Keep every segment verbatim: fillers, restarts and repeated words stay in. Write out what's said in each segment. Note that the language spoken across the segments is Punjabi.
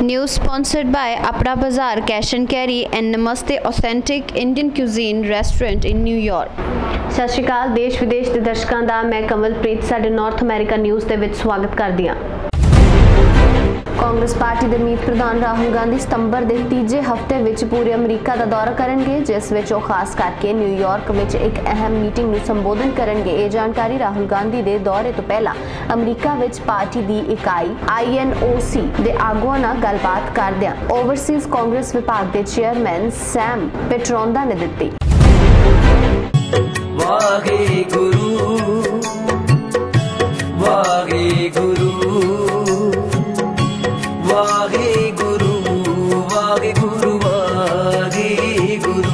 News sponsored by Apna Bazaar Cash and Carry and Namaste Authentic Indian Cuisine Restaurant in New York. ਸਤਿ ਸ਼੍ਰੀ ਅਕਾਲ ਦੇਸ਼ ਵਿਦੇਸ਼ ਦੇ ਦਰਸ਼ਕਾਂ ਦਾ ਮੈਂ ਕਮਲਪ੍ਰੀਤ ਸਾਡੇ ਨਾਰਥ ਅਮਰੀਕਾ ਨਿਊਜ਼ ਦੇ ਵਿੱਚ ਸਵਾਗਤ ਕਰਦੀ ਹਾਂ। ਕਾਂਗਰਸ ਪਾਰਟੀ ਦੇ ਮੀਤ ਪ੍ਰਧਾਨ ਰਾਹੁਲ ਗਾਂਧੀ ਸਤੰਬਰ ਦੇ ਤੀਜੇ ਹਫ਼ਤੇ ਵਿੱਚ ਪੂਰੇ ਅਮਰੀਕਾ ਦਾ ਦੌਰਾ ਕਰਨਗੇ, ਜਿਸ ਵਿੱਚ ਉਹ ਖਾਸ ਕਰਕੇ ਨਿਊਯਾਰਕ ਵਿੱਚ ਇੱਕ ਅਹਿਮ ਮੀਟਿੰਗ ਨੂੰ ਸੰਬੋਧਨ ਕਰਨਗੇ। ਇਹ ਜਾਣਕਾਰੀ ਰਾਹੁਲ ਗਾਂਧੀ ਦੇ ਦੌਰੇ ਤੋਂ ਪਹਿਲਾਂ ਅਮਰੀਕਾ ਵਿੱਚ ਪਾਰਟੀ ਦੀ ਇਕਾਈ ਆਈ ਐਨ ਓ ਸੀ ਦੇ ਆਗੂਆਂ ਨਾਲ ਗੱਲਬਾਤ ਕਰਦਿਆਂ ਓਵਰਸੀਜ਼ ਕਾਂਗਰਸ ਵਿਭਾਗ ਦੇ ਚੇਅਰਮੈਨ ਸੈਮ ਪੈਟਰੋਂਦਾ ਨੇ ਦਿੱਤੀ। ਵਾਹਿਗੁਰੂ ਵਾਹਿਗੁਰੂ ਵਾਹਿਗੁਰੂ ਵਾਹਿਗੁਰੂ ਵਾਹਿਗੁਰੂ।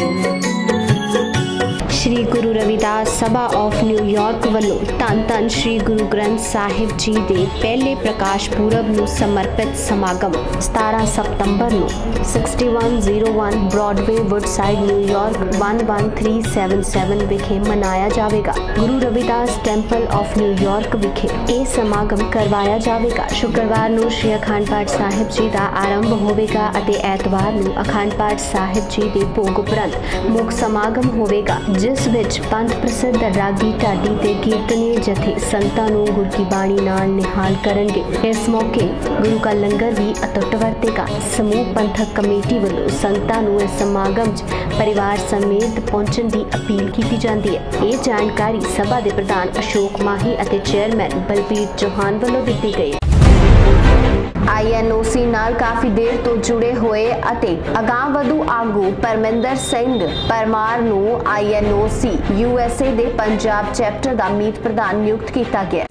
श्री गुरु रविदास सभा ऑफ न्यूयॉर्क ਵੱਲੋਂ ਧੰਨ ਧੰਨ श्री गुरु ग्रंथ साहिब जी ਦੇ ਪਹਿਲੇ ਪ੍ਰਕਾਸ਼ ਪੁਰਬ ਨੂੰ ਸਮਰਪਿਤ ਸਮਾਗਮ ਸਤਾਰਾਂ ਸਤੰਬਰ ਨੂੰ sixty one zero one Broadway Woodside ਨਿਊਯਾਰਕ ਇੱਕ ਇੱਕ ਤਿੰਨ ਸੱਤ ਸੱਤ ਵਿਖੇ ਮਨਾਇਆ ਜਾਵੇਗਾ। ਗੁਰੂ ਰਵਿਦਾਸ ਟੈਂਪਲ ਆਫ ਨਿਊਯਾਰਕ ਵਿਖੇ ਇਹ ਸਮਾਗਮ ਕਰਵਾਇਆ ਜਾਵੇਗਾ। ਸ਼ੁੱਕਰਵਾਰ ਨੂੰ ਸ਼੍ਰੀ ਅਖੰਡ ਪਾਠ ਸਾਹਿਬ ਜੀ ਦਾ ਆਰੰਭ ਹੋਵੇਗਾ ਅਤੇ ਐਤਵਾਰ ਨੂੰ ਅਖੰਡ ਪਾਠ ਸਾਹਿਬ ਜੀ ਦੇ ਭੋਗ ਉਪਰੰਤ ਮੁੱਖ ਸਮਾਗਮ ਹੋਵੇਗਾ, ਜਿਸ ਵਿੱਚ ਪੰਥ ਪ੍ਰਸਿੱਧ ਰਾਗੀ ਢਾਡੀ ਤੇ ਕੀਰਤਨੀਏ ਜਥੇ ਸੰਤਾਂ ਨੂੰ ਗੁਰ ਕੀ ਬਾਣੀ ਨਾਲ ਨਿਹਾਲ ਕਰਨਗੇ। ਇਸ ਮੌਕੇ ਗੁਰੂ ਕਾ ਲੰਗਰ ਵੀ ਅਟੁੱਟ ਵਰਤੇਗਾ। ਸਮੂਹ ਪੰਥਕ ਕਮੇਟੀ ਵੱਲੋਂ ਸੰਤਾਂ ਨੂੰ ਇਸ ਸਮਾਗਮ 'ਚ ਪਰਿਵਾਰ ਸਮੇਤ ਪਹੁੰਚਣ ਦੀ ਅਪੀਲ ਕੀਤੀ ਜਾਂਦੀ ਹੈ। ਇਹ ਜਾਣਕਾਰੀ ਸਭਾ ਦੇ ਪ੍ਰਧਾਨ ਅਸ਼ੋਕ ਮਾਹੀ ਅਤੇ ਚੇਅਰਮੈਨ ਬਲਬੀਰ ਚੌਹਾਨ ਵੱਲੋਂ ਦਿੱਤੀ ਗਈ। ਆਈ ਐਨ ਓ ਸੀ ਨਾਲ ਕਾਫੀ ਦੇਰ ਤੋਂ ਜੁੜੇ ਹੋਏ ਅਤੇ ਅਗਾਂਹਵਧੂ ਆਗੂ ਪਰਮਿੰਦਰ ਸਿੰਘ ਪਰਮਾਰ ਨੂੰ ਆਈ ਐਨ ਓ ਸੀ ਯੂ ਐਸ ਏ ਦੇ ਪੰਜਾਬ ਚੈਪਟਰ ਦਾ ਮੀਤ ਪ੍ਰਧਾਨ ਨਿਯੁਕਤ ਕੀਤਾ ਗਿਆ।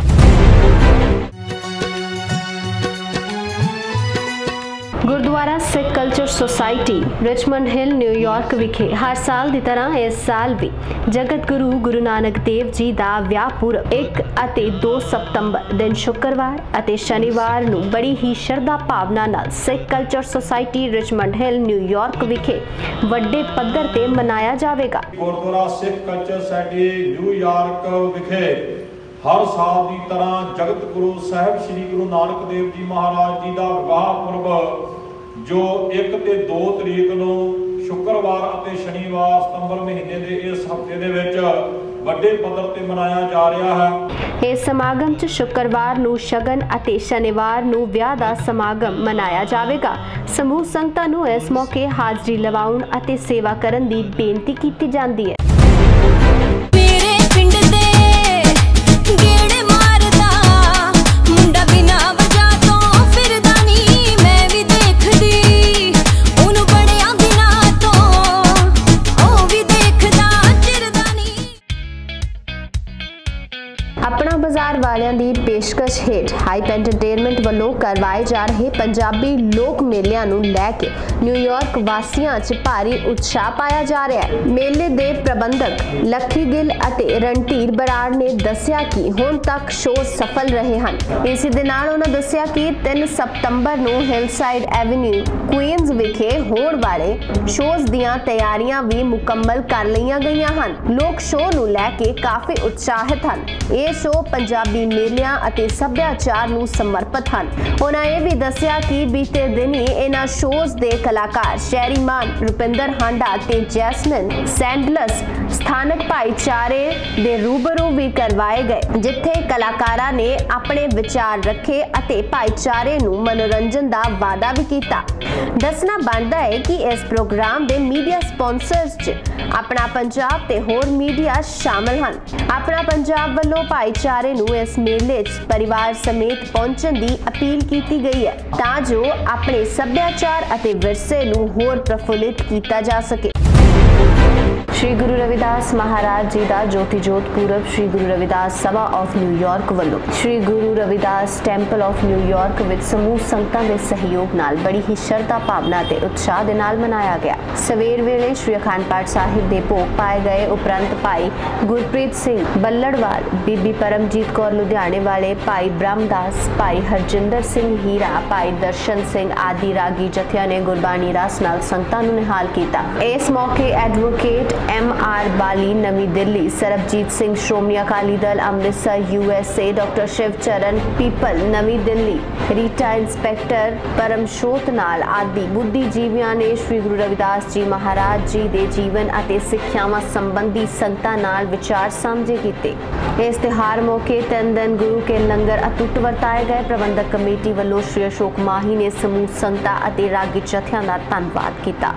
Gurdwara Sikh culture society Richmond Hill ਨਿਊਯਾਰਕ ਵਿਖੇ ਹਰ ਸਾਲ ਦੀ ਤਰ੍ਹਾਂ ਇਸ ਸਾਲ ਵੀ ਜਗਤ ਗੁਰੂ ਗੁਰੂ ਨਾਨਕ ਦੇਵ ਜੀ ਦਾ ਵਿਆਹ ਪੁਰਬ ਇੱਕ ਅਤੇ ਦੋ ਸਤੰਬਰ ਦਿਨ ਸ਼ੁੱਕਰਵਾਰ ਅਤੇ ਸ਼ਨੀਵਾਰ ਨੂੰ ਬੜੀ ਹੀ ਸ਼ਰਧਾ ਭਾਵਨਾ ਨਾਲ Sikh culture society Richmond Hill ਨਿਊਯਾਰਕ ਵਿਖੇ ਵੱਡੇ ਪੱਧਰ ਤੇ ਮਨਾਇਆ ਜਾਵੇਗਾ। ਗੁਰਦੁਆਰਾ ਸਿੱਖ ਕਲਚਰ ਸੁਸਾਇਟੀ ਨਿਊਯਾਰਕ ਵਿਖੇ ਹਰ ਸਾਲ ਦੀ ਤਰ੍ਹਾਂ ਜਗਤ ਗੁਰੂ ਸਾਹਿਬ ਸ੍ਰੀ ਗੁਰੂ ਨਾਨਕ ਦੇਵ ਜੀ ਮਹਾਰਾਜ ਜੀ ਦਾ ਵਿਆਹ ਪੁਰਬ ਜੋ ਇੱਕ ਤੇ ਦੋ ਤਰੀਕ ਨੂੰ ਸ਼ੁੱਕਰਵਾਰ ਅਤੇ ਸ਼ਨੀਵਾਰ ਸਤੰਬਰ ਮਹੀਨੇ ਦੇ ਇਸ ਹਫ਼ਤੇ ਦੇ ਵਿੱਚ ਵੱਡੇ ਪੱਧਰ ਤੇ ਮਨਾਇਆ ਜਾ ਰਿਹਾ ਹੈ। ਇਸ ਸਮਾਗਮ 'ਚ ਸ਼ੁੱਕਰਵਾਰ ਨੂੰ ਸ਼ਗਨ ਅਤੇ ਸ਼ਨੀਵਾਰ ਨੂੰ ਵਿਆਹ ਦਾ ਸਮਾਗਮ ਮਨਾਇਆ ਜਾਵੇਗਾ। ਸਮੂਹ ਸੰਗਤਾਂ ਨੂੰ ਇਸ ਮੌਕੇ ਹਾਜ਼ਰੀ ਲਵਾਉਣ ਅਤੇ ਸੇਵਾ ਕਰਨ ਦੀ ਬੇਨਤੀ ਕੀਤੀ ਜਾਂਦੀ ਹੈ। अपना बाजार वालियां दी पेशकश हेठ हाइप एंटरटेनमेंट ਵੱਲੋਂ ਕਰਵਾਏ ਜਾ ਰਹੇ ਪੰਜਾਬੀ ਲੋਕ ਮੇਲਿਆਂ ਨੂੰ ਲੈ ਕੇ ਨਿਊਯਾਰਕ ਵਾਸੀਆਂ 'ਚ ਭਾਰੀ ਉਤਸ਼ਾਹ ਪਾਇਆ ਜਾ ਰਿਹਾ ਹੈ। ਮੇਲੇ ਦੇ ਪ੍ਰਬੰਧਕ ਲੱਖੀ ਗਿੱਲ ਅਤੇ ਰਣਧੀਰ ਬਰਾੜ ਨੇ ਦੱਸਿਆ ਕਿ ਹੁਣ ਤੱਕ ਸ਼ੋਅ ਸਫਲ ਰਹੇ ਹਨ। ਇਸੇ ਦੇ ਨਾਲ ਉਹਨਾਂ ਦੱਸਿਆ ਕਿ ਤਿੰਨ ਸਤੰਬਰ ਨੂੰ ਹਿਲਸਾਈਡ ਐਵਨਿਊ ਕੁਈਨਜ਼ ਵਿਖੇ ਹੋਣ ਵਾਲੇ ਸ਼ੋਅਜ਼ ਦੀਆਂ ਤਿਆਰੀਆਂ ਵੀ ਮੁਕੰਮਲ ਕਰ ਲਈਆਂ ਗਈਆਂ ਹਨ। ਲੋਕ ਸ਼ੋਅ ਨੂੰ ਲੈ ਕੇ ਕਾਫੀ ਉਤਸ਼ਾਹਿਤ ਹਨ। ਇਹ ਸ਼ੋਅ ਪੰਜਾਬੀ ਮੇਲਿਆਂ ਅਤੇ ਸੱਭਿਆਚਾਰ ਨੂੰ ਸਮਰਪਿਤ ਹਨ। ਉਹਨਾਂ ਇਹ ਵੀ ਦੱਸਿਆ ਕਿ ਬੀਤੇ ਦਿਨੀ ਇਹਨਾਂ ਸ਼ੋਅਜ਼ ਦੇ ਕਲਾਕਾਰ ਸ਼ੈਰੀਮਾਨ ਰੁਪਿੰਦਰ ਹਾਂਡਾ ਤੇ ਜੈਸਮਿਨ ਸੈਂਡਲਸ ਸਥਾਨਕ ਭਾਈਚਾਰੇ ਦੇ ਰੂਬਰੂ ਵੀ ਕਰਵਾਏ ਗਏ, ਜਿੱਥੇ ਕਲਾਕਾਰਾਂ ਨੇ ਆਪਣੇ ਵਿਚਾਰ ਰੱਖੇ ਅਤੇ ਭਾਈਚਾਰੇ ਨੂੰ ਮਨੋਰੰਜਨ ਦਾ ਵਾਅਦਾ ਵੀ ਕੀਤਾ। ਦੱਸਣਾ ਬਣਦਾ ਹੈ ਕਿ ਇਸ ਪ੍ਰੋਗਰਾਮ ਦੇ ਮੀਡੀਆ ਸਪਾਂਸਰਸ 'ਚ ਆਪਣਾ ਪੰਜਾਬ ਤੇ ਹੋਰ ਮੀਡੀਆ ਸ਼ਾਮਲ ਹਨ। ਆਪਣਾ ਪੰਜਾਬ ਵੱਲੋਂ ਭਾਈਚਾਰੇ ਨੂੰ ਇਸ ਮੇਲੇ 'ਚ ਪਰਿਵਾਰ ਸਮੇਤ ਪਹੁੰਚਣ ਦੀ ਅਪੀਲ ਕੀਤੀ ਗਈ ਹੈ ਤਾਂ ਜੋ ਆਪਣੇ ਸੱਭਿਆਚਾਰ ਅਤੇ ਵਿਰਸੇ ਨੂੰ ਹੋਰ ਪ੍ਰਫੁੱਲਿਤ ਕੀਤਾ ਜਾ ਸਕੇ। श्री गुरु रविदास महाराज जी का ज्योति जोत पूरब श्री गुरु रविदास सभा ऑफ न्यूयॉर्क वालों Shri Guru Ravidas temple of New York विच समूह संगतां दे सहयोग नाल बड़ी ही श्रद्धा भावना ते उत्साह दे नाल मनाया गया। सवेर वेले श्री अखंड पाठ साहिब दे भोग पाए गए उपरंत भाई गुरप्रीत सिंह बल्लड़वाल, बीबी परमजीत कौर लुधियाने वाले, भाई ब्रह्मदास, भाई हरजिंदर सिंह हीरा, भाई दर्शन सिंह आदि रागी जथिया ने गुरबाणी रस नाल संगतां नूं निहाल कीता। इस मौके advocate M R Bali Navi Delhi, Sarabjit Singh Shiromani Akali Dal Amritsar USA, doctor Shivcharan Pipal Navi Delhi, रीटा इंस्पैक्टर परमशोत नाल आदि बुद्धिजीवियों ने श्री गुरु रविदास जी महाराज जी के जीवन और सिक्ख्यावां संबंधी संगतां नाल विचार साझे कीते। इस तिहार मौके तीन दिन गुरु के लंगर अटुट वरताए गए। प्रबंधक कमेटी वालों श्री अशोक माही ने समूह संगतां ਅਤੇ रागी जथियां ਦਾ ਧੰਨਵਾਦ ਕੀਤਾ।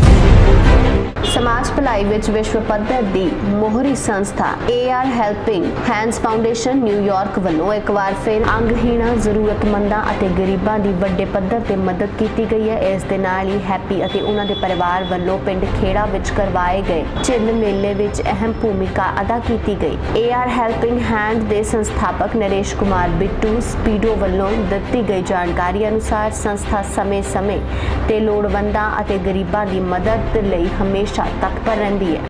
समाज भलाई विच विश्व पद्धर दी मोहरी संस्था A R helping hands foundation न्यूयॉर्क वालों एक बार फिर अंगहीना जरूरतमंदां अते गरीबां दी वड्डे पद्धर ते मदद कीती गई है। इस दे नाल ही हैप्पी अते उन्हां दे परिवार वालों पिंड खेड़ा विच करवाए गए चिन्ह मेले विच अहम भूमिका अदा कीती गई। ए आर हेल्पिंग हैंड दे संस्थापक नरेश कुमार बिट्टू स्पीडो वालों दित्ती गई जानकारी अनुसार संस्था समय समय ते लोड़वंदां अते गरीबां दी मदद लई हमेशा तत्पर रहती है।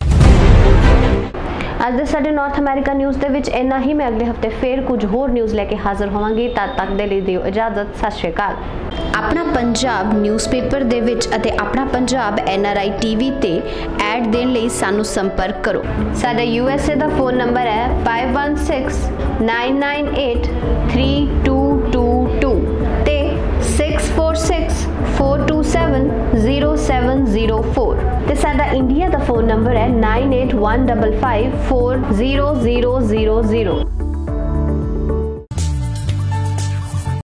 अज दे साडे नॉर्थ अमेरिका न्यूज़ दे विच इन्ना ही। मैं अगले हफ्ते फिर कुछ होर न्यूज़ लेके हाजिर होवांगी। तद तक दे लई दिओ इजाजत। सत श्री अकाल। अपना पंजाब न्यूज़पेपर दे विच अते अपना Punjab N R I TV ते ऐड देण लई सानू संपर्क करो। साडा यूएसए दा फोन नंबर है five one six nine nine eight three two two two ते six four six four two seven zero seven zero four ते साडा इंडिया दा फोन नंबर है nine eight one five five four zero zero zero zero.